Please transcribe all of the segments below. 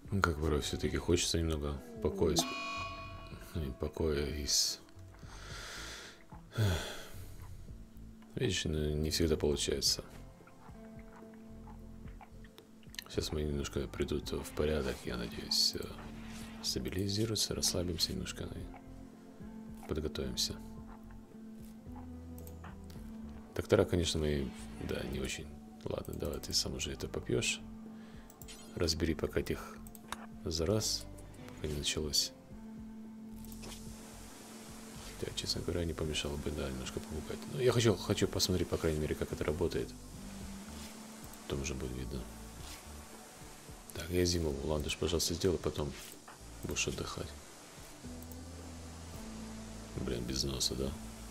Ну, как порой все-таки хочется немного покоя, покоя из... Видишь, не всегда получается. Сейчас мы немножко придут в порядок, я надеюсь, стабилизируются, расслабимся немножко и подготовимся. Доктора, конечно, мы, да, не очень. Ладно, давай ты сам уже это попьешь. Разбери пока этих зараз, пока не началось. Хотя, честно говоря, не помешало бы, да, немножко попугать. Но я хочу посмотреть, по крайней мере, как это работает. Потом уже будет видно. Так, я зиму ландыш, пожалуйста, сделай, потом будешь отдыхать. Блин, без носа, да?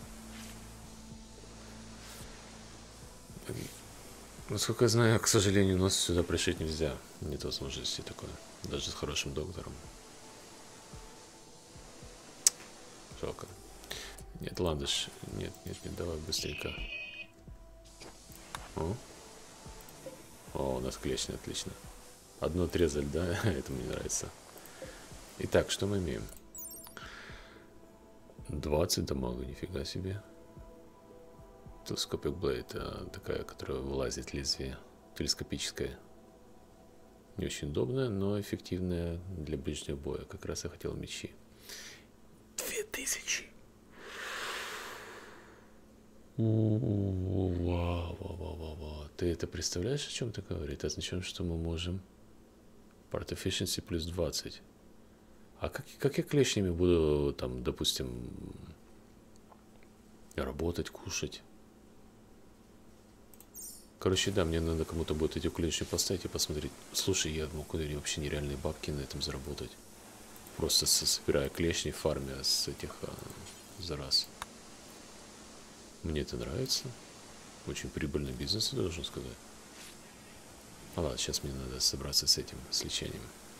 Насколько я знаю, к сожалению, нос сюда пришить нельзя. Нет возможности такой. Даже с хорошим доктором. Жалко. Нет, ландыш. Нет, давай быстренько. О, у нас клещ, отлично. Одно отрезали, да? Это мне нравится. Итак, что мы имеем? 20 дамага, нифига себе. Телескопик блейд, такая, которая вылазит лезвие. Телескопическая. Не очень удобная, но эффективная для ближнего боя. Как раз я хотел мечи. 2000. Вау. Ты это представляешь, о чем это говорит? Это означает, что мы можем Part Efficiency плюс 20. А как я клешнями буду, там, допустим, работать, кушать? Короче, да, мне надо кому-то будет эти клешни поставить и посмотреть. Слушай, я могу вообще нереальные бабки на этом заработать. Просто собирая клешни, фармя с этих зараз. Мне это нравится. Очень прибыльный бизнес, я должен сказать. А ладно, сейчас мне надо собраться с этим, с лечением.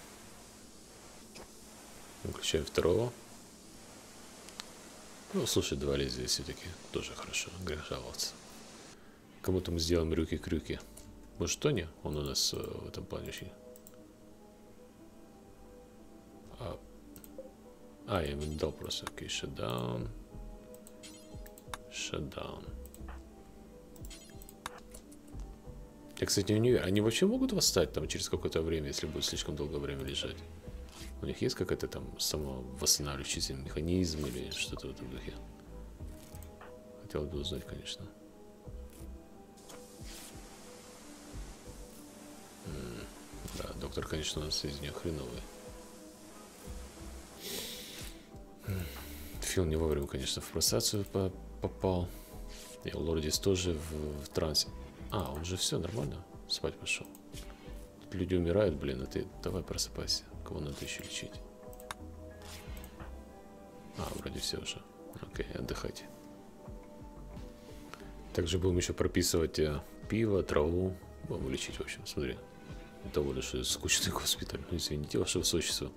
Выключаем второго. Ну, слушай, 2 лезвия все-таки тоже хорошо, грех жаловаться. Кому-то мы сделаем рюки-крюки. Может, Тони? Он у нас в этом плане очень... я ему не дал просто. Окей, shutdown. Я, кстати, не уверен. Они вообще могут восстать там через какое-то время, если будет слишком долгое время лежать? У них есть какой-то там самовосстанавливающийся механизм или что-то в этом духе? Хотел бы узнать, конечно. Да, доктор, конечно, у нас из нее хреновый. Фил не вовремя, конечно, в прострацию попал. И Лордис тоже в трансе. Он же все нормально. Спать пошел. Тут люди умирают, блин, а ты давай просыпайся. Кого надо еще лечить? Вроде все уже. Окей, отдыхайте. Также будем еще прописывать пиво, траву. Будем лечить, в общем, смотри. Того лишь скучный госпиталь. Извините, ваше высочество.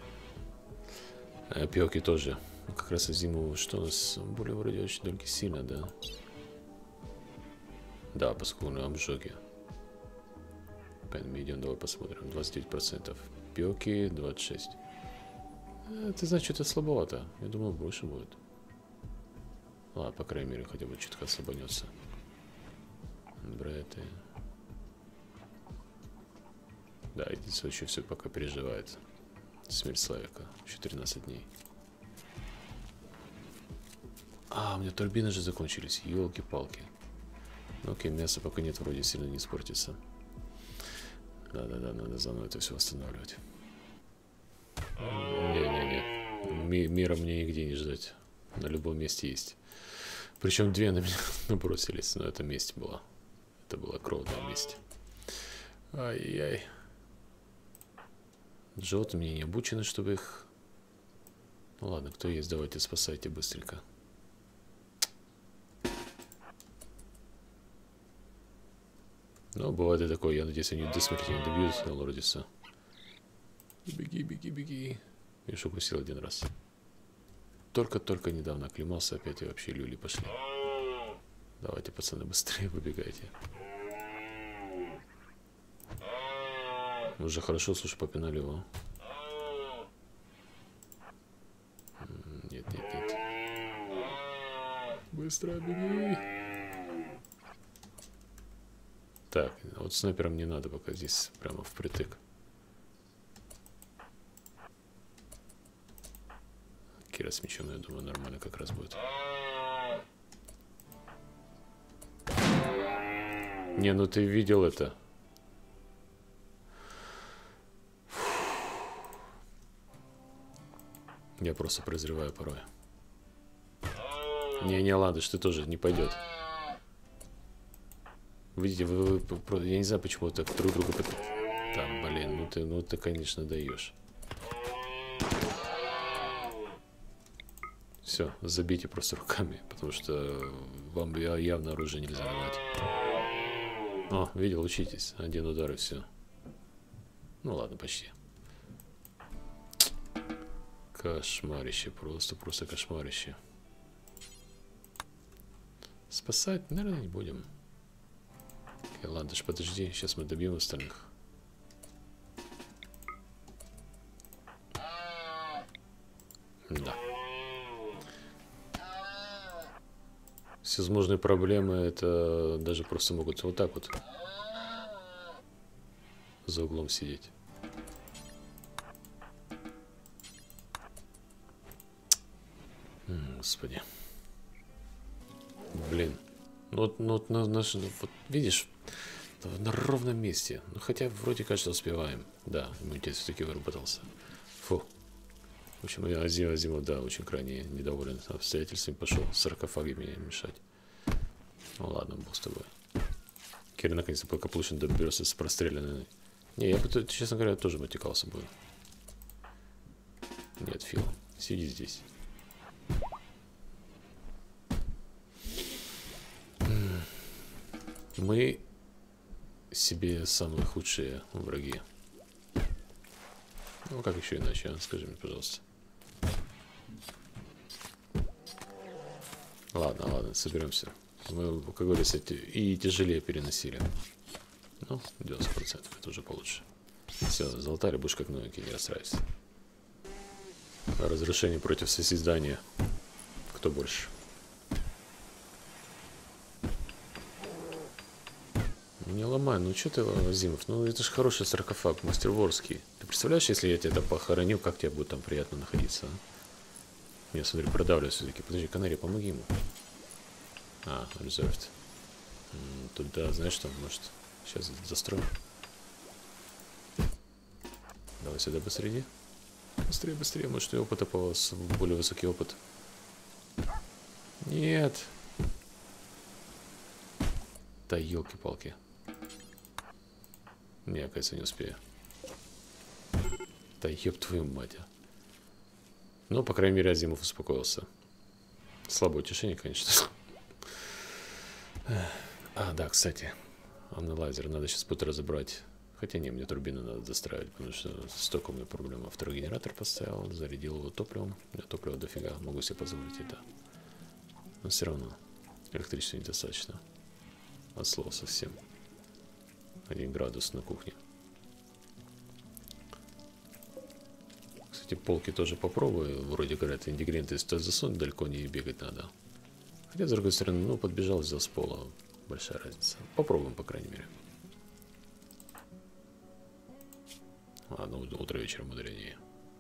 Пиоки тоже. Как раз и зиму, что у нас более вроде очень только сильно, да? Да, поскольку на обжоге. Поэтому идем, давай посмотрим. 29%. Пиоки 26. Ты знаешь, что-то слабовато. Я думал, больше будет. Ладно, по крайней мере, хотя бы чутка слабанется. Брэты. Да, единственное, еще все пока переживает. Смерть Славика. Еще 13 дней. У меня турбины же закончились. Елки-палки. Окей, мяса пока нет, вроде сильно не испортится. Да, надо заново это все восстанавливать. Не. Мира мне нигде не ждать. На любом месте есть. Причем 2 на меня набросились. Но это месть была. Это была кровная месть. Ай-яй. Джоты мне не обучены, чтобы их... Ну ладно, кто есть, давайте спасайте быстренько. Ну, бывает и такое. Я надеюсь, они до смерти не добьются на Лордиса. Беги. Видишь, укусил 1 раз. Только недавно оклемался, опять и вообще люли пошли. Давайте, пацаны, быстрее выбегайте. Уже хорошо, слушай, попинали его. Нет, нет, нет. Быстро беги. Так, вот снайпером не надо пока здесь прямо впритык. Кира с мечом, я думаю, нормально как раз будет. Не, ну ты видел это. Я просто прозреваю порой. Не, ладно, ты тоже не пойдет. Видите, я не знаю, почему так друг друга... Там, блин, ну ты, конечно, даешь. Все, забейте просто руками, потому что вам явно оружие нельзя давать. О, видел, учитесь. Один удар и все. Ну ладно, почти. Кошмарище, просто кошмарище. Спасать, наверное, не будем. Окей, ладно, ж подожди, сейчас мы добьем остальных. Да. Всевозможные проблемы, это даже просто могут вот так вот за углом сидеть. Господи. Блин. Вот видишь, на ровном месте. Ну, хотя вроде, кажется, успеваем. Да, иммунитет все-таки выработался. Фу. В общем, я Азимов, да, очень крайне недоволен обстоятельствами. Пошел саркофаги меня мешать. Ну ладно, бог с тобой. Кира наконец-то благополучно доберется с простреленной. Не, я бы, честно говоря, тоже мотикался бы. Нет, Фил, сиди здесь. Мы себе самые худшие враги. Ну, как еще иначе, а? Скажи мне, пожалуйста. Ладно, соберемся. Мы, как говорится, и тяжелее переносили. Ну, 90%, это уже получше. Все, золотарь, будешь как новенький, не расстраивайся. Разрушение против созидания. Кто больше? Не ломай, ну что ты, Азимов? Ну это же хороший саркофаг, мастер ворский. Ты представляешь, если я тебя там похоронил, как тебе будет там приятно находиться, а? Не, смотри, продавливаю все-таки. Подожди, Канария, помоги ему. А, reserved. Тут, да, знаешь что, может, сейчас застрою. Давай сюда быстрее. Быстрее, может, и опыта по вас, более высокий опыт. Нет. Да елки-палки. Не, оказывается, не успею. Да еб твою мать. Ну, по крайней мере, Азимов успокоился. Слабое утешение, конечно. А, да, кстати. Аналайзер, надо сейчас будет разобрать. Хотя не, мне турбину надо достраивать, потому что столько у меня проблем. Второй генератор поставил, зарядил его топливом. У меня топлива дофига, могу себе позволить это. Но все равно электричества недостаточно. От слова совсем. 1 градус на кухне. Кстати, полки тоже попробую. Вроде говорят, ингредиенты засунуть, далеко не бегать надо. Хотя, с другой стороны, ну, подбежал, взял с пола. Большая разница. Попробуем, по крайней мере. Ладно, утро вечером мудренее.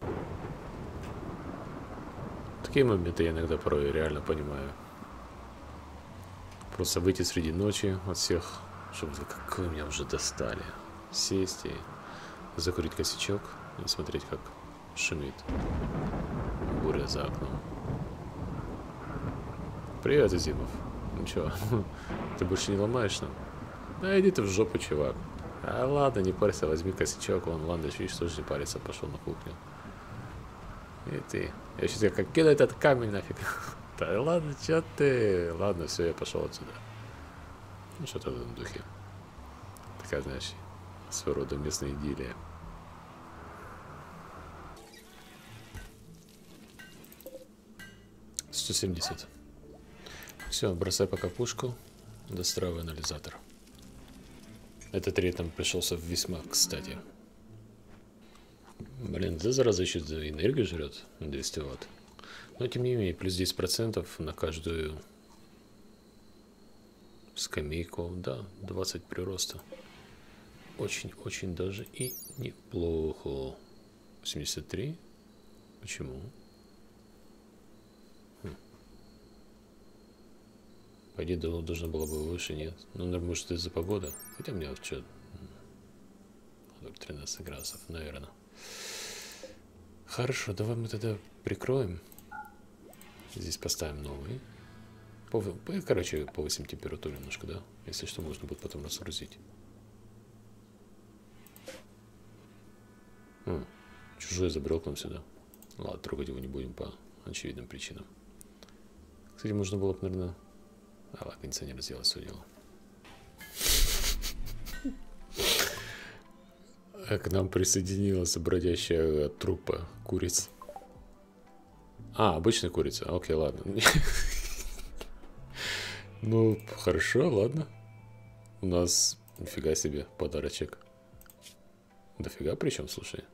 Такие моменты я иногда порой реально понимаю. Просто выйти среди ночи от всех, чтобы как вы меня уже достали. Сесть и закурить косячок и смотреть, как шумит буря за окном. Привет, Азимов. Ну чё, ты больше не ломаешь нам? Да иди ты в жопу, чувак. А ладно, не парься, возьми косячок, вон Ландыш, видишь, тоже не парится, пошел на кухню. И ты. Я сейчас как кидай этот камень нафиг. Да ладно, чё ты? Ладно, все, я пошел отсюда. Ну, что-то в этом духе. Такая, знаешь, своего рода местная идиллия. $170. Все, бросай пока пушку, достраивай анализатор. Этот рейд нам пришелся весьма кстати. Блин, это зараза еще энергию жрет на 200 ватт. Но тем не менее, плюс 10% на каждую скамейку. Да, 20 прироста. Очень-очень даже и неплохо. 73. Почему? По идее, должно было бы выше, нет? Ну, наверное, может, из-за погоды. Хотя у меня вот что... 13 градусов, наверное. Хорошо, давай мы тогда прикроем. Здесь поставим новый. Короче, повысим температуру немножко, да? Если что, можно будет потом разгрузить. Чужой забрел к нам сюда. Ладно, трогать его не будем по очевидным причинам. Кстати, можно было бы, наверное... А, ладно, кондиционер сделать свое дело. К нам присоединилась бродящая труппа куриц. А, обычная курица. Окей, ладно. Ну, хорошо, ладно. У нас, нифига себе, подарочек. Дофига причем, слушай.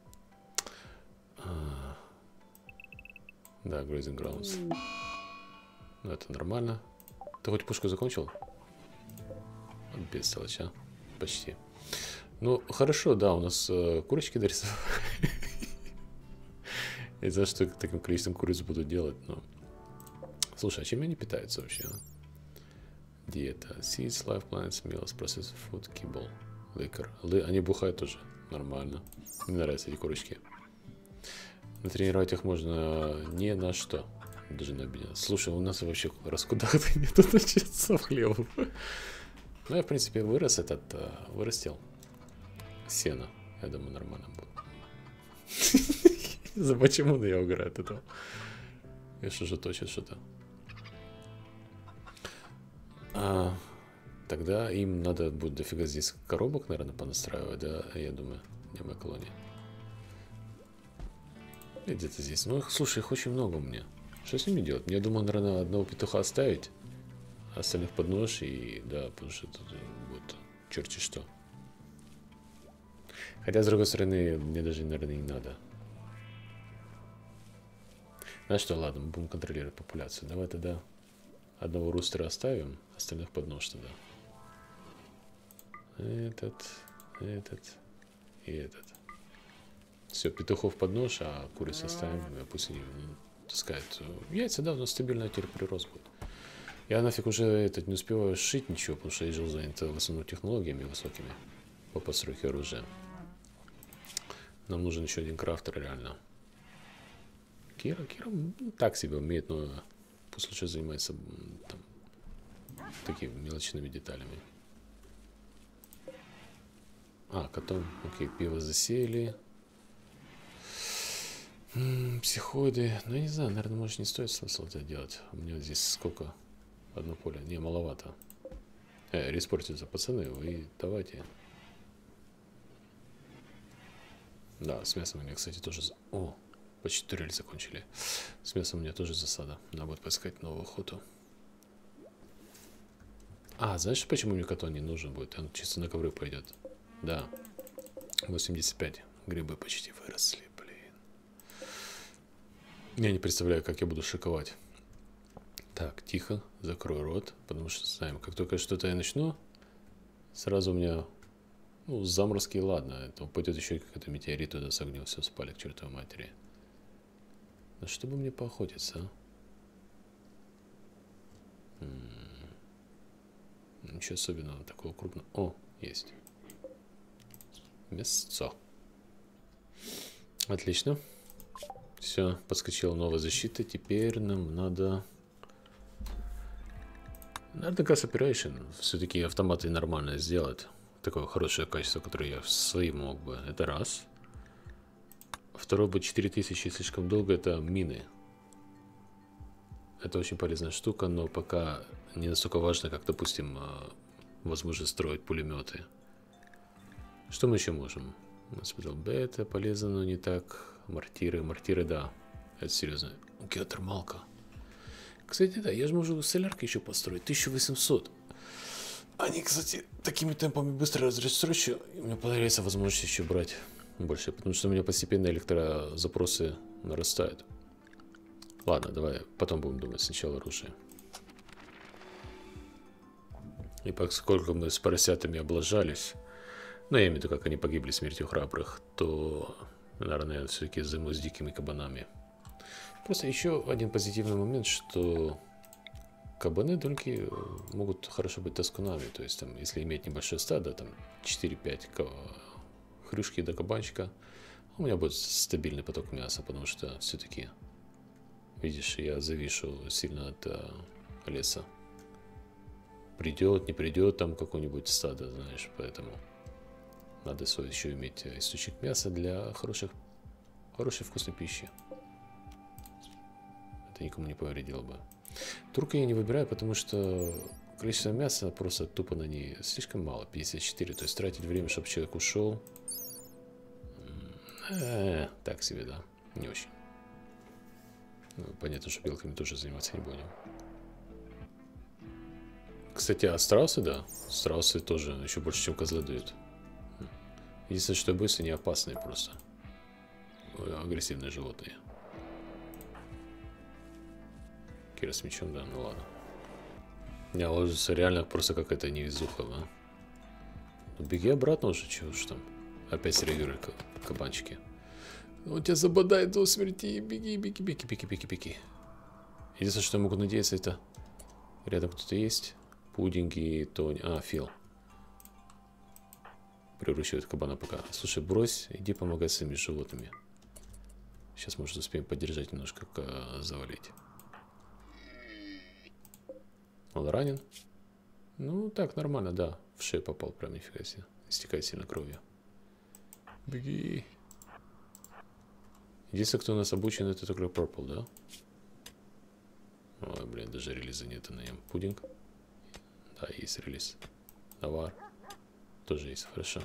Да, Grazing Grounds. Ну, это нормально. Ты хоть пушку закончил? Бестолочь, а? Почти. Ну, хорошо, да, у нас курочки дорисовали. Я знаю, что таким количеством куриц буду делать, но... Слушай, а чем они питаются вообще? Диета. Seeds, life plants, meals, processed food, kibble, liquor. Они бухают тоже. Нормально. Мне нравятся эти курочки. Натренировать их можно не на что. Даже на меня. Слушай, у нас вообще раскудах-то нету начаться хлеба. Ну, я, в принципе, вырастил сено. Я думаю, нормально будет. Почему я угораю от этого? Я что же точит что-то. Тогда им надо будет дофига здесь коробок, наверное, понастраивать, да, я думаю, не моя колония. Где-то здесь. Ну, слушай, их очень много у меня. Что с ними делать? Я думаю, наверное, одного петуха оставить, остальных под нож, и да, потому что тут вот черти что. Хотя, с другой стороны, мне даже, наверное, не надо. Знаешь что, ладно, мы будем контролировать популяцию. Давай тогда одного рустера оставим, остальных под нож тогда. Этот и этот. Все, петухов под нож, а куриц оставим, пусть они таскают. Яйца, да, у нас стабильно теперь прирост будет. Я нафиг уже не успеваю сшить ничего, потому что я жил занят в основном технологиями высокими по постройке оружия. Нам нужен еще один крафтер, реально. Кира так себе умеет, но пусть лучше занимается там, такими мелочными деталями. Котом. Окей, пиво засеяли. Психоиды. Ну, я не знаю, наверное, может, не стоит смысл это делать. У меня здесь сколько? Одно поле. Не, маловато. Респортится, пацаны, вы давайте. Да, с мясом у меня, кстати, тоже... О, почти турель закончили. С мясом у меня тоже засада. Надо будет поискать новую охоту. Знаешь, почему мне котон не нужен будет? Он чисто на ковры пойдет. Да. 85. Грибы почти выросли, блин. Я не представляю, как я буду шиковать. Так, тихо, закрой рот, потому что знаем, как только что-то я начну, сразу у меня, заморозки, ладно, это упадет еще какой-то метеорит туда с огнем, все спали к чертовой матери. Да чтобы мне поохотиться, Ничего особенного, такого крупного. О, есть. Мясцо. Отлично. Все, подскочила новая защита. Теперь нам надо... Наверное, Gas Operation. Все-таки автоматы нормально сделать. Такое хорошее качество, которое я своим мог бы. Это раз. Второе бы 4000 слишком долго. Это мины. Это очень полезная штука, но пока не настолько важно, как, допустим, возможно строить пулеметы. Что мы еще можем? Госпитал бета полезно, но не так. Мортиры, да. Это серьезно. Геотермалка. Кстати, да, я же могу солярки еще построить. 1800. Они, кстати, такими темпами быстро разрастут. У меня появляется возможность еще брать больше, потому что у меня постепенно электрозапросы нарастают. Ладно, давай потом будем думать, сначала оружие. И поскольку мы с поросятами облажались, ну, я имею в виду, как они погибли смертью храбрых, то, наверное, все-таки займусь дикими кабанами. Просто еще один позитивный момент, что кабаны только могут хорошо быть тоскунами. То есть, там, если иметь небольшое стадо, там 4-5 хрюшки до кабанчика, у меня будет стабильный поток мяса, потому что все-таки, видишь, я завишу сильно от леса. Придет, не придет там какое-нибудь стадо, знаешь, поэтому надо свой еще иметь источник мяса для хорошей вкусной пищи. Это никому не повредило бы. Турка я не выбираю, потому что количество мяса просто тупо на ней слишком мало, 54. То есть тратить время, чтобы человек ушел, так себе, да, не очень. Ну, понятно, что белками тоже заниматься не будем. Кстати, а страусы, да, страусы тоже еще больше, чем козлы дают. Единственное, что я боюсь, они опасные просто. Агрессивные животные. Кира с мечом, да, ну ладно. Не, ложится реально просто какая-то невезуха, да. Ну, беги обратно уже, чего уж там. Опять среагируют кабанчики. Он тебя забодает до смерти. Беги, беги, беги, беги, беги, беги. Единственное, что я могу надеяться, это рядом кто-то есть. Пудинг и Тони. А, Фил. Приручивает кабана пока. Слушай, брось, иди помогай своими животными. Сейчас, может, успеем поддержать немножко, завалить. Он ранен? Ну, так, нормально, да. В шею попал, прям нифига себе. Истекает сильно кровью. Беги. Единственное, кто у нас обучен, это только Purple, да? Ой, блин, даже релиза нет на нем. Пудинг. Да, есть релиз. Навар. Тоже есть, хорошо.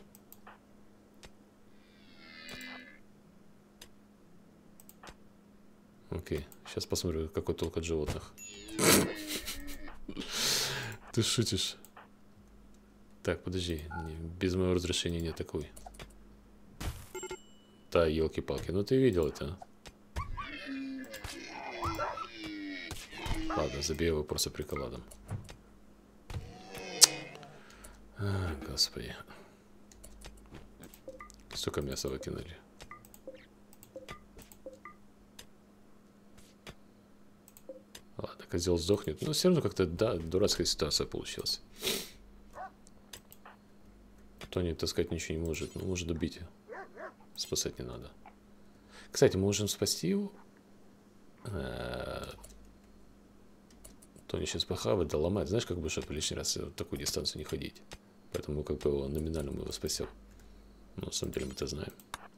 Окей, сейчас посмотрю, какой толк от животных. Ты шутишь? Так, подожди, без моего разрешения нет такой. Да, елки-палки, ну ты видел это. Ладно, забей его просто приколадом. Господи. Столько мяса выкинули. Ладно, козел сдохнет. Но все равно как-то, да, дурацкая ситуация получилась. Тони таскать ничего не может. Ну, может убить. Спасать не надо. Кстати, мы можем спасти его. Тони сейчас похавает, да ломает. Знаешь, как бы, чтобы лишний раз в такую дистанцию не ходить. Поэтому как бы его номинально мы его спасем. Но на самом деле мы это знаем.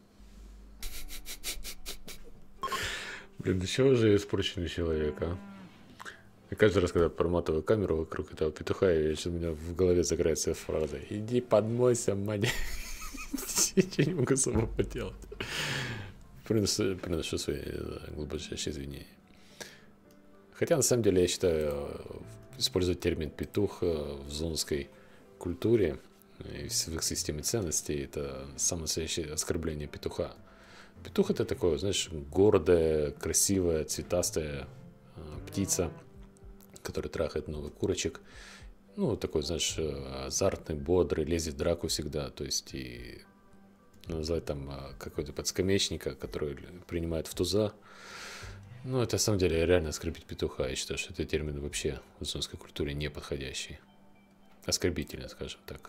Блин, до чего же испорченный человек, а? И каждый раз, когда проматываю камеру вокруг этого петуха, у меня в голове загорается фраза: иди подмойся, мать. Ничего не могу с собой поделать. Приношу свои глубочайшие извинения. Хотя, на самом деле, я считаю, использовать термин «петух» в зоновской культуре и в их системе ценностей — это самое настоящее оскорбление петуха. Петух — это такое, знаешь, гордая, красивая, цветастая птица, которая трахает новых курочек. Ну, такой, знаешь, азартный, бодрый, лезет в драку всегда. То есть, и назвать там какой-то подскамечника, который принимает в туза. Ну, это на самом деле реально оскорбить петуха. Я считаю, что этот термин вообще в зонской культуре не подходящий. Оскорбительно, скажем так.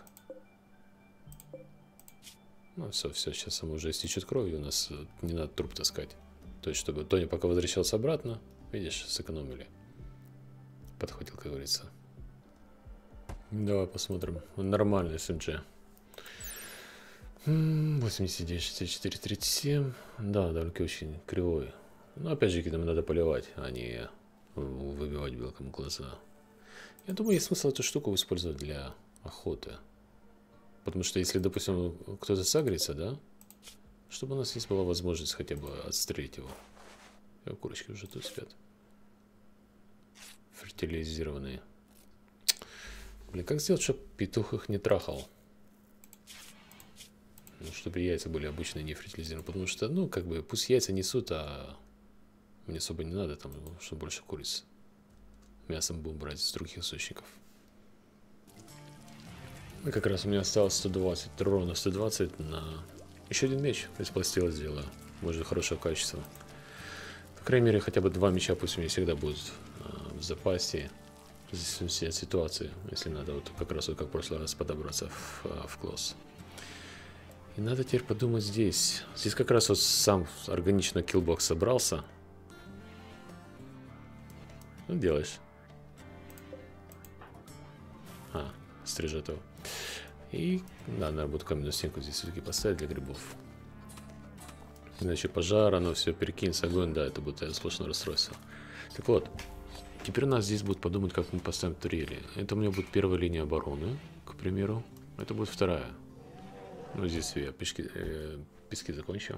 Ну, все, сейчас само уже истечет кровью, у нас не надо труп таскать. То есть, чтобы Тони пока возвращался обратно, видишь, сэкономили. Подхватил, как говорится. Давай посмотрим. Нормальный СМГ. 89, 64, 37. Да, довольно-таки очень кривой. Но опять же, нам надо поливать, а не выбивать белкам глаза. Я думаю, есть смысл эту штуку использовать для охоты. Потому что если, допустим, кто-то сагрится, да, чтобы у нас есть была возможность хотя бы отстрелить его. Курочки уже тут спят. Фертилизированные. Блин, как сделать, чтобы петух их не трахал? Ну, чтобы яйца были обычные, не ферилизированы. Потому что, ну, как бы, пусть яйца несут, а мне особо не надо, там, что больше куриц. Мясом будем брать из других источников. И как раз у меня осталось 120, ровно 120 на еще один меч из пластила сделаю. Может, хорошего качества. По крайней мере, хотя бы 2 меча пусть у меня всегда будут в запасе. Здесь от ситуации, если надо, вот как раз вот как в прошлый раз подобраться в класс. И надо теперь подумать здесь. Здесь как раз вот сам органично киллбокс собрался. Ну, делаешь. Стрижет его. И да, надо будет каменную стенку здесь все-таки поставить для грибов. Иначе пожар, оно все перекинется, огонь, да, это будет сплошное расстройство. Так вот, теперь у нас здесь будет подумать, как мы поставим турели. Это у меня будет первая линия обороны, к примеру. Это будет вторая. Ну, здесь я пески закончу.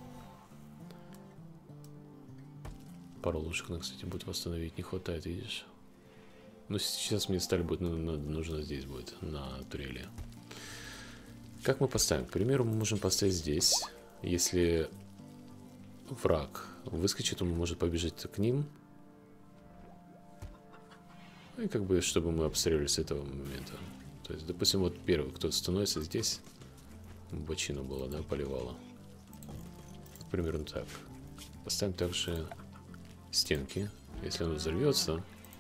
Пару лучших, кстати, будет восстановить. Не хватает, видишь? Но сейчас мне сталь будет нужно здесь будет, на турели. Как мы поставим? К примеру, мы можем поставить здесь. Если враг выскочит, он может побежать к ним. И как бы, чтобы мы обстреливали с этого момента. То есть, допустим, вот первый, кто становится здесь. Бочина была, да, поливала. Примерно так. Поставим также стенки. Если оно взорвется,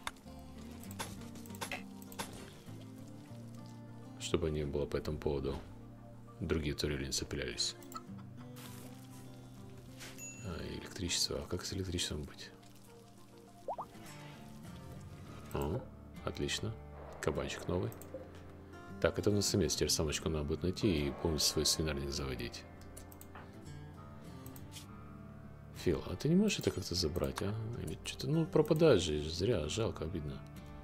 чтобы не было по этому поводу другие турели не цеплялись. Электричество. А как с электричеством быть? О, отлично. Кабанчик новый. Так, это у нас самец. Теперь самочку надо будет найти и полностью свой свинарник заводить. Фил, а ты не можешь это как-то забрать, а? Или что-то, ну, пропадает же, зря, жалко, обидно.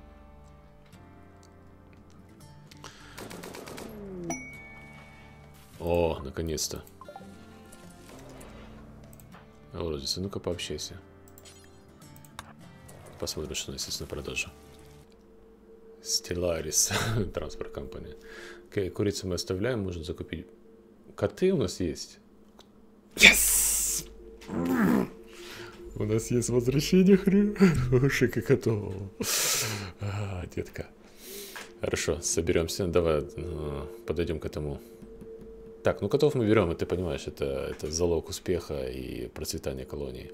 О, наконец-то. Уродец, ну-ка пообщайся. Посмотрим, что у нас есть на продажу. Stellaris, транспорт компания. Окей, курицу мы оставляем, можно закупить. Коты у нас есть. Yes! У нас есть возвращение хрюшек и котов. Детка. Хорошо, соберемся. Давай подойдем к этому. Так, ну котов мы берем, и ты понимаешь, это залог успеха и процветания колонии.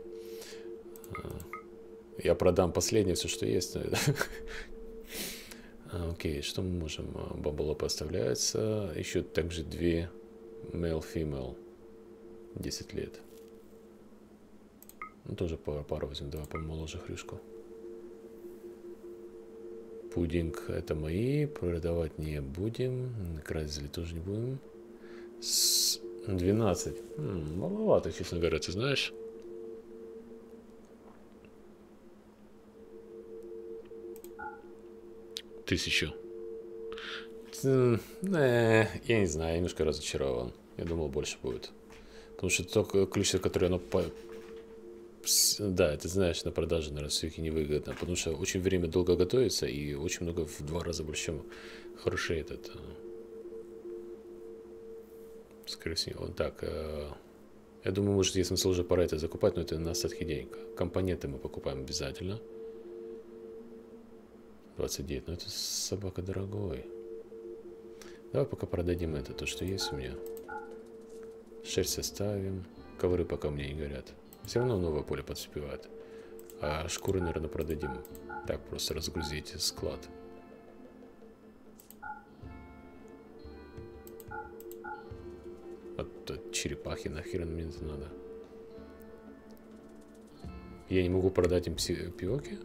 Я продам последнее, все, что есть. Окей, что мы можем? Бабула поставляется. Еще также 2 male-female. 10 лет. Ну, тоже пару возьмем. Давай помоложе хрюшку. Пудинг это мои. Продавать не будем. Красили тоже не будем. 12. Маловато, честно говоря, ты знаешь. Тысячу. Я не знаю, я немножко разочарован. Я думал, больше будет. Потому что то количество, которое оно... Да, ты знаешь, на продаже, наверное, все-таки невыгодно. Потому что очень время долго готовится и очень много, в 2 раза больше, чем хороший этот... Скорее всего, так. Я думаю, может, есть смысл уже пора это закупать, но это на остатки денег. Компоненты мы покупаем обязательно. 29, но это собака дорогой. Давай пока продадим это, то, что есть у меня. Шерсть оставим. Ковры пока у меня не горят. Все равно новое поле подспевает. А шкуры, наверное, продадим. Так, просто разгрузить склад. От черепахи нахер мне это надо. Я не могу продать им пиоки?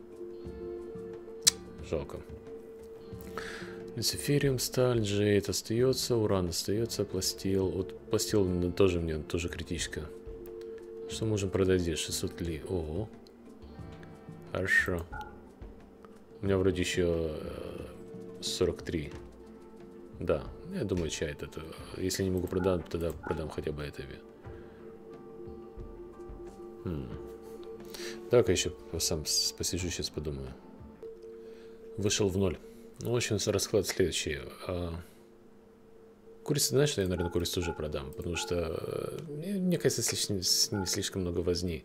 Жалко. Люцифериум, сталь, джейд остается, уран остается, пластил. Вот пластил тоже мне тоже критическое. Что можем продать здесь? 600 ли. Ого. Хорошо. У меня вроде еще 43. Да, я думаю, чай это. Если не могу продать, тогда продам хотя бы это. Так, еще сам посижу, сейчас подумаю. Вышел в 0. Ну, в общем, расклад следующий. курицу, знаешь, что я, наверное, курицу тоже продам, потому что, мне кажется, с ними слишком много возни.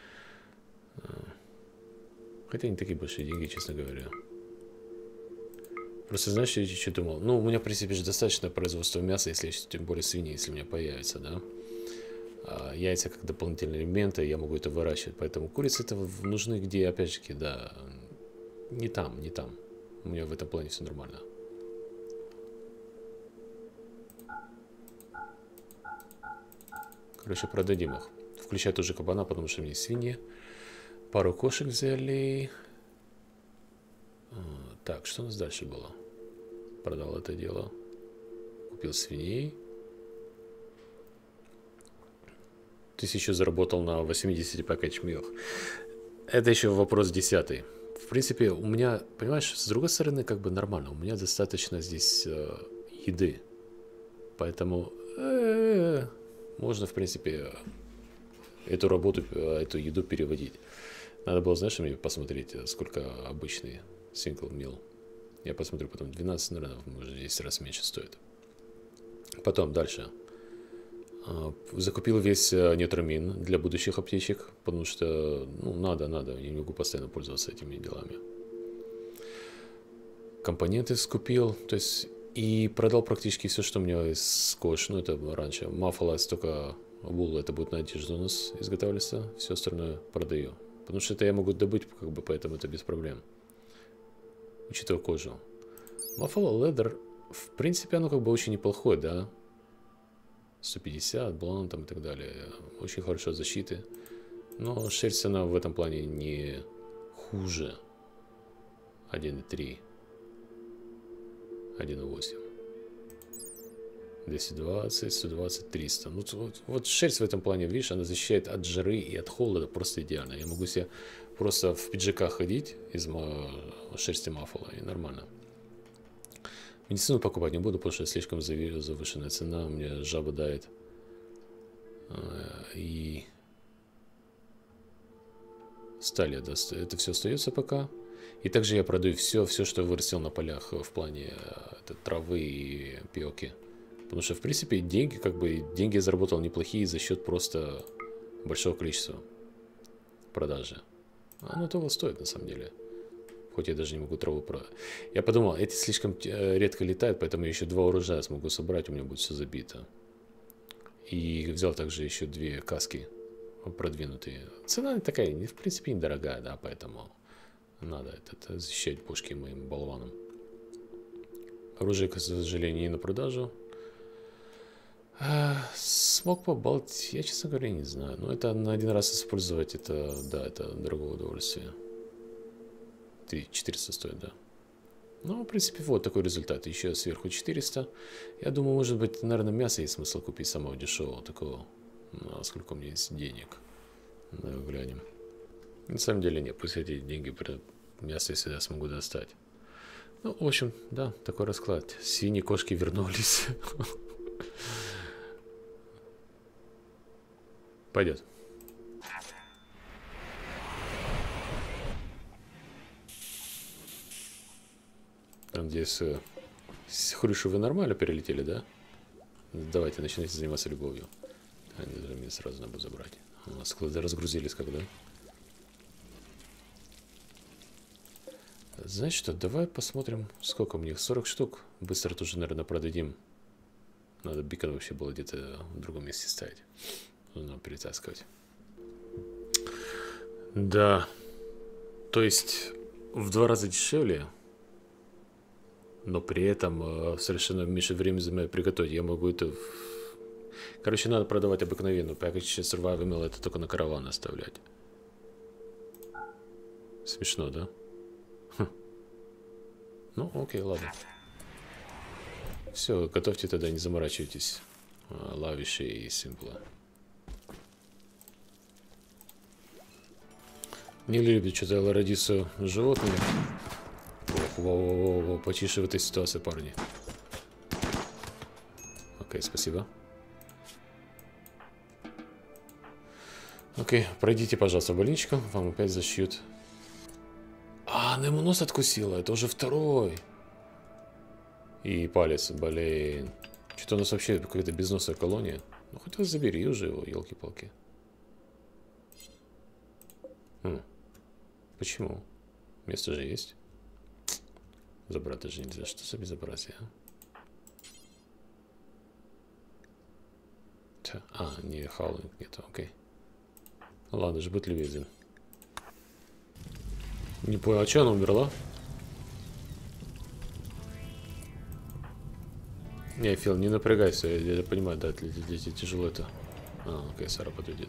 Хотя не такие большие деньги, честно говоря. Просто, знаешь, я что думал? Ну, у меня, в принципе, же достаточно производства мяса, если тем более свиньи, если у меня появится, да. А яйца как дополнительные элементы, я могу это выращивать. Поэтому курицы это нужны где, опять же, да, не там, не там. У меня в этом плане все нормально. Короче, продадим их. Включая тоже кабана, потому что мне свиньи. Пару кошек взяли. Так, что у нас дальше было? Продал это дело. Купил свиней. 1000 заработал на 80 package milk. Это еще вопрос 10. В принципе, у меня, понимаешь, с другой стороны, как бы нормально. У меня достаточно здесь еды. Поэтому можно, в принципе, эту работу, эту еду переводить. Надо было, знаешь, мне посмотреть, сколько обычный single meal. Я посмотрю потом. 12, наверное, может, 10 раз меньше стоит. Потом, дальше. Закупил весь нетрамин для будущих аптечек, потому что, ну, надо, я не могу постоянно пользоваться этими делами. Компоненты скупил, то есть, и продал практически все, что у меня из кож, ну, это раньше. Маффала, только вул, это будет на одежду у нас изготавливаться, все остальное продаю. Потому что это я могу добыть, как бы, поэтому это без проблем. Учитывая кожу. Маффала ледер, в принципе, оно как бы очень неплохое, да. 150, блонд там и так далее. Очень хорошо защиты. Но шерсть она в этом плане не хуже. 1.3. 1.8. 220, 120, 300. Ну, вот шерсть в этом плане, видишь, она защищает от жары и от холода просто идеально. Я могу себе просто в пиджаках ходить из шерсти маффала, и нормально. Медицину покупать не буду, потому что слишком завышенная цена. У меня жаба дает. И стали, да, это все остается пока. И также я продаю все, что вырастил на полях в плане травы и пиоки. Потому что, в принципе, деньги я заработал неплохие за счет просто большого количества продажи. Оно того стоит, на самом деле. Хоть я даже не могу траву продать. Я подумал, эти слишком редко летают, поэтому я еще 2 урожая смогу собрать, у меня будет все забито. И взял также еще 2 каски продвинутые. Цена такая, в принципе, недорогая, да, поэтому надо это защищать пушки моим болванам. Оружие, к сожалению, не на продажу. Смог побалт, я, честно говоря, не знаю. Но это на один раз использовать, это, да, это дорогое удовольствие. 400 стоит, да. Ну, в принципе, вот такой результат. Еще сверху 400. Я думаю, может быть, наверное, мясо есть смысл купить самого дешевого такого. Ну, сколько у меня есть денег. Давай глянем. На самом деле нет, пусть эти деньги мясо я всегда смогу достать. Ну, в общем, да, такой расклад. Синие кошки вернулись. Пойдет. Надеюсь, с Хрюшу вы нормально перелетели, да? Давайте, начинайте заниматься любовью. Они даже мне сразу надо забрать. У нас склады разгрузились когда? Знаешь что, давай посмотрим, сколько у них. 40 штук. Быстро тоже, наверное, продадим. Надо бикон вообще было где-то в другом месте ставить. Нужно перетаскивать. Да. То есть в 2 раза дешевле. Но при этом совершенно меньше времени занимает приготовить. Я могу это... Короче, надо продавать обыкновенную. Package Survival Meal это только на караван оставлять. Смешно, да? Хм. Ну, окей, ладно. Все, готовьте тогда, не заморачивайтесь. Лавиши и симпла. Не любит что-то родиться животные. Воу-воу-воу, потише в этой ситуации, парни. Окей, спасибо. Окей, пройдите, пожалуйста, в больничку. Вам опять зашьют. Она ему нос откусила. Это уже 2-й. И палец, блин. Что-то у нас вообще какая-то безносая колония. Ну хоть раз забери уже его, елки-палки. Почему? Место же есть. Забрать даже нельзя. Что за безобразие, а? Не хаулинг нету, окей. Ладно же, будь любезен. Не понял, а что она умерла? Не, Фил, не напрягайся, я понимаю, да, для тебя тяжело это. А, окей, Сара подойдет.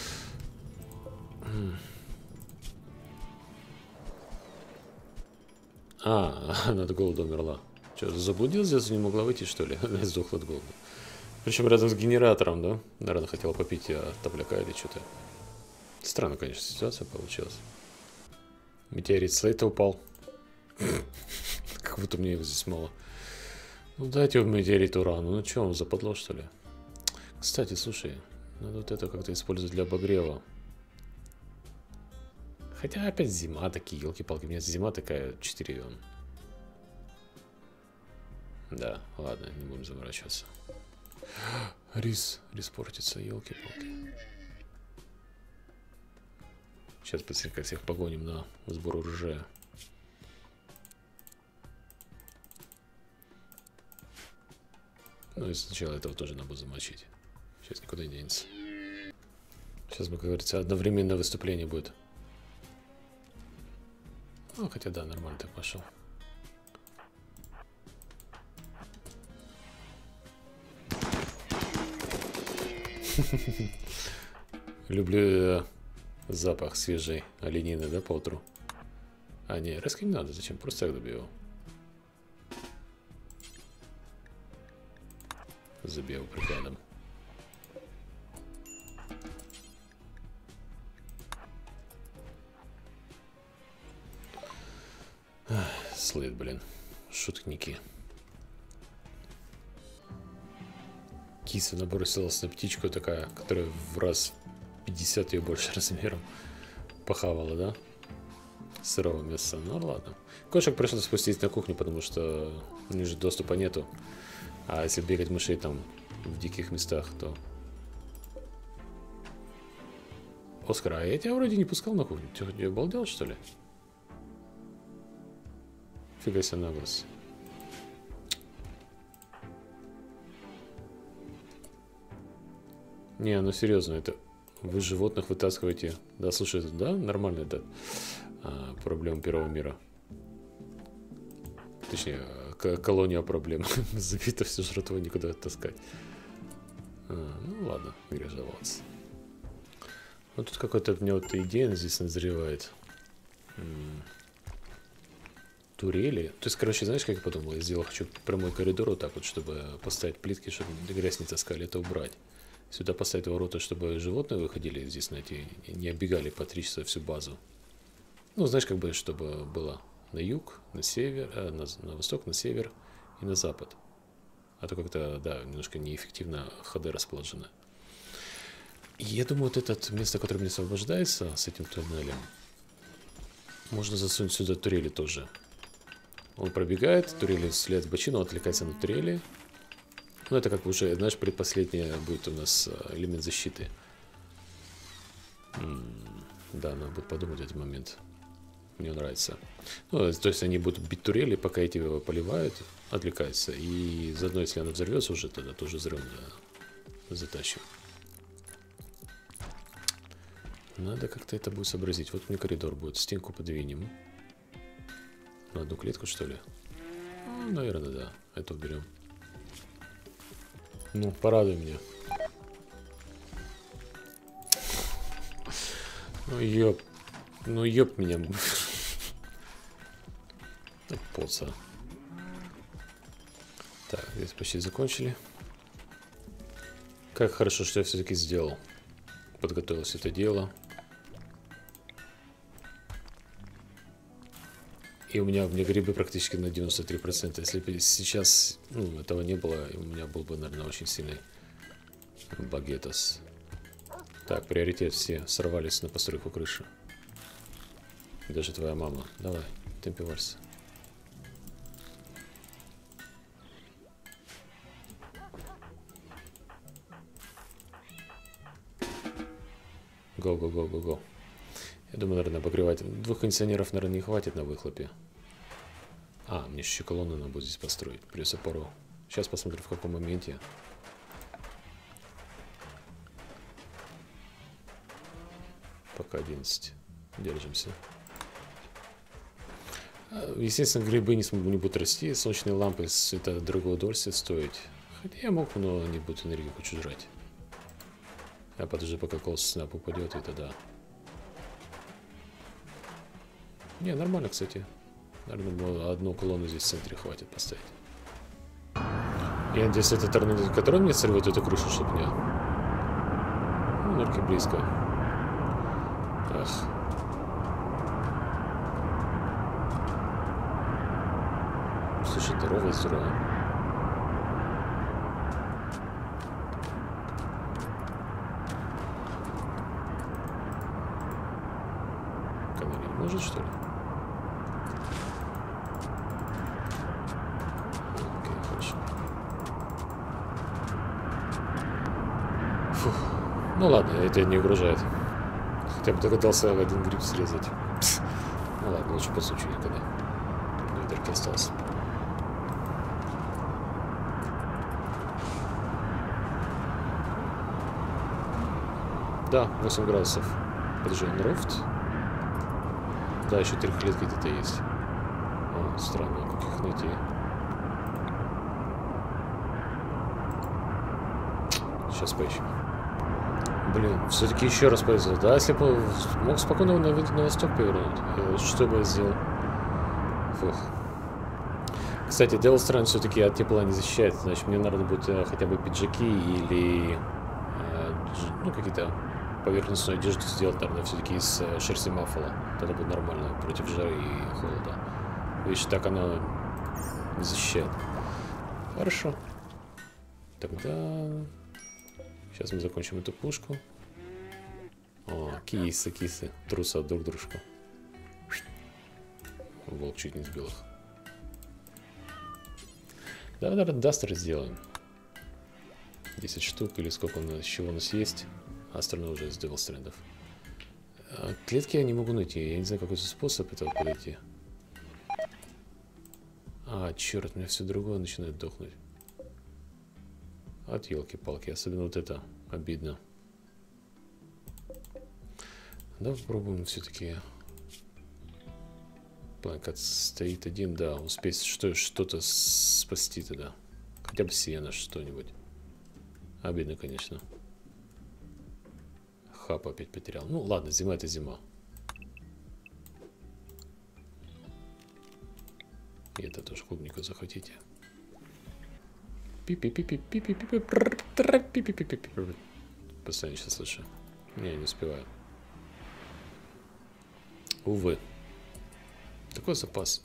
Она от голода умерла. Что, заблудилась, не могла выйти, что ли? Она сдохла от голода. Причем рядом с генератором, да? Наверное, хотела попить топляка или что-то. Странно, конечно, ситуация получилась. Метеорит Слейта упал. Как будто мне его здесь мало. Ну дайте в метеорит урану. Ну что, он западло, что ли? Кстати, слушай, надо вот это как-то использовать для обогрева. Хотя опять зима такие, елки-палки. У меня зима такая 4 ион. Да, ладно, не будем заморачиваться. Рис портится, елки-палки. Сейчас быстренько всех погоним на сбор урожая. Ну и сначала этого тоже надо замочить. Сейчас никуда не денется. Сейчас, как говорится, одновременное выступление будет. Ну, хотя да, нормально так пошел. Люблю запах свежей оленины, да, по утру. А не, резко не надо, зачем? Просто так добью. Забил прикладом. Слейд, блин. Шутники. Киса набросилась на птичку такая, которая в раз 50 ее больше размером похавала, да? Сырого мяса. Ну ладно. Кошек пришлось спустить на кухню, потому что у них же доступа нету. А если бегать мышей там в диких местах, то... Оскар, а я тебя вроде не пускал на кухню. Ты обалдел, что ли? Фига себе наглость. Не, ну серьезно, это вы животных вытаскиваете. Да, слушай, да, нормально это проблема первого мира. Точнее, колония проблем. Забито все жратвой, никуда таскать. Ну ладно, не жаловаться. Вот тут какая-то у меня вот идея здесь назревает. Турели. То есть, короче, знаешь, как я подумал? Я хочу прямой коридор вот так вот, чтобы поставить плитки, чтобы грязь не таскали, это убрать. Сюда поставить ворота, чтобы животные выходили здесь на эти, не оббегали по 3 часа всю базу. Ну, знаешь, как бы, чтобы было на юг, на север, на восток, на север и на запад. А то как-то, да, немножко неэффективно ходы расположены. И я думаю, вот это место, которое мне освобождается с этим туннелем, можно засунуть сюда турели тоже. Он пробегает, турели вслед в бочину, отвлекается на турели. Ну, это как уже, знаешь, предпоследняя будет у нас элемент защиты. Да, надо будет подумать в этот момент. Мне нравится. Ну, то есть они будут бить турели, пока эти его поливают, отвлекаются. И заодно, если она взорвется уже, тогда тоже взрыв затащим. Надо как-то это будет сообразить. Вот мне коридор будет. Стенку подвинем. На одну клетку, что ли? Ну, наверное, да. Это уберем. Ну, порадуй меня. Ну, ёб меня. Поца. Так, здесь почти закончили. Как хорошо, что я все-таки сделал. Подготовил все это дело. И у меня грибы практически на 93%. Если бы сейчас этого не было, у меня был бы, наверное, очень сильный багетос. Так, приоритет все сорвались на постройку крыши. Даже твоя мама. Давай, темпи-вальс. Го-го-го-го-го. Я думаю, наверное, обогревать. 2 кондиционеров, наверное, не хватит на выхлопе. А, мне еще колонну надо будет здесь построить. Придется пару. Сейчас посмотрю, в каком моменте. Пока 11. Держимся. Естественно, грибы не будут расти. Солнечные лампы это дорогое удовольствие стоить. Хотя я мог, но они будут энергию кучу жрать. Я подожду, пока колл-снап упадет, и тогда... Не, нормально, кстати. Наверное, одну колонну здесь в центре хватит поставить. Я надеюсь, это торнадо, который мне сорвет эту крышу, чтобы мне... Ну, наверное, близко. Ах. Слушай, здорово. Канарей может, что ли? Окей, хорошо. Фух. Ну ладно, это не угрожает. Хотя бы догадался один гриб срезать. Ну ладно, лучше по случаю никогда. Ведерки остался. Да, 8 градусов. Подожди, Рофт. Да, еще 3 клетки где-то есть. О, странно, как их найти. Сейчас поищем. Блин, все-таки еще раз повезло. Да, если бы мог спокойно на восток повернуть. Что бы я сделал? Фух. Кстати, Devil's Strand все-таки от тепла не защищает. Значит, мне надо будет хотя бы пиджаки или ну, какие-то поверхностную одежду сделать, наверное, все-таки из шерсти маффала. Тогда будет нормально против жары и холода. Видишь, так она не защищает. Хорошо. Тогда... Сейчас мы закончим эту пушку. О, кисы. Трусят друг дружку. Волк чуть не сбил их. Да, наверное, Дастер сделаем. 10 штук или сколько у нас, чего у нас есть. А остальное уже из Devil's Strand'ов. Клетки я не могу найти. Я не знаю, какой способ этого подойти. А, черт, у меня все другое начинает дохнуть. От елки-палки. Особенно вот это обидно. Давай попробуем все-таки. Планка стоит один, да, успеть что-то спасти тогда. Хотя бы сено, что-нибудь. Обидно, конечно. Хап опять потерял. Ну ладно, зима это зима. И это тоже клубнику захватите. Постоянно сейчас слышу. Не успеваю. Увы. Такой запас.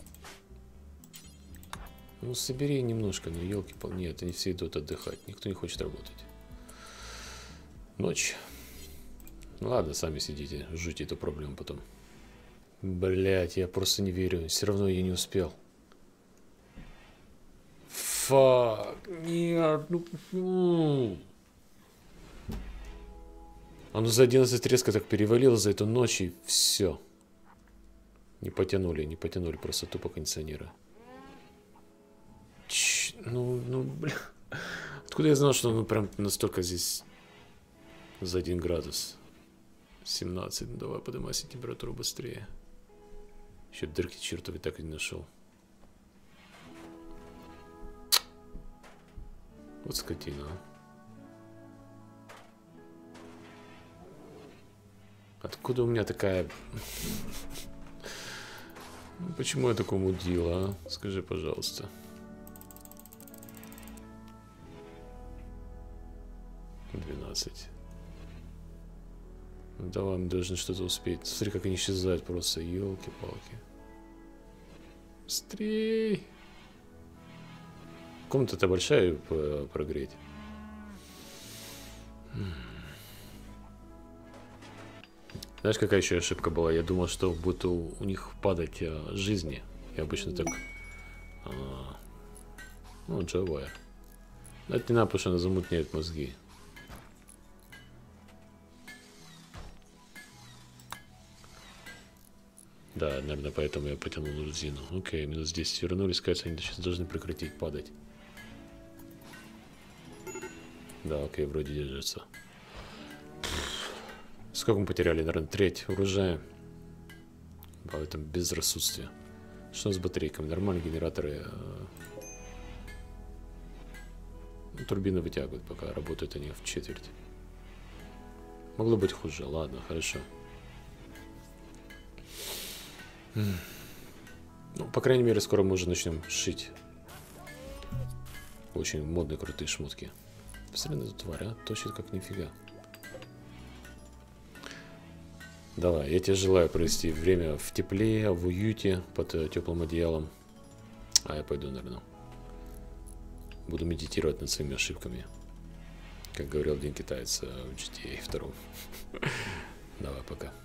Ну собери немножко, но елки-пал. Нет, они все идут отдыхать. Никто не хочет работать. Ночь. Ну ладно, сами сидите, ждите эту проблему потом. Блять, я просто не верю. Все равно я не успел. Фак. Нет. Ну. Оно за 11 резко так перевалило за эту ночь и все. Не потянули просто тупо кондиционера. Ну, бля. Откуда я знал, что оно прям настолько здесь за 1 градус? 17. Ну, давай поднимайся температуру быстрее. Еще дырки чертовы так и не нашел. Вот скотина, а. Откуда у меня такая... Почему я такой мудила, а? Скажи, пожалуйста. Ну, давай, мы должны что-то успеть. Смотри, как они исчезают просто. Елки-палки. Быстрей. Комната-то большая прогреть. Знаешь, какая еще ошибка была? Я думал, что будут у них падать жизни. Я обычно так... ну, Джавая. Но это не надо, потому что она замутняет мозги. Да, наверное, поэтому я потянул резину. Окей, минус 10 вернулись. Кажется, они сейчас должны прекратить падать. Да, окей, вроде держится. Сколько мы потеряли? Наверное, треть урожая. По этому безрассудствию. Что с батарейками? Нормальные генераторы. Ну, турбины вытягивают, пока работают они в четверть. Могло быть хуже. Ладно, хорошо. Ну, по крайней мере, скоро мы уже начнем шить очень модные, крутые шмотки. Посмотри на эту тварь, а? Точит как нифига. Давай, я тебе желаю провести время в тепле, в уюте, под теплым одеялом. А я пойду, наверное. Буду медитировать над своими ошибками. Как говорил один китаец в GTA 2. Давай, пока.